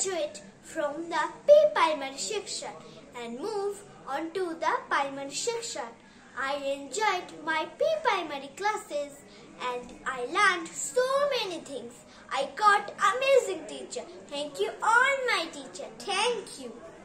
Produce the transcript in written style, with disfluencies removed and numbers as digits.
graduate from the pre-primary section and move on to the primary section. I enjoyed my pre-primary classes and I learned so many things. I got amazing teacher. Thank you all my teacher. Thank you.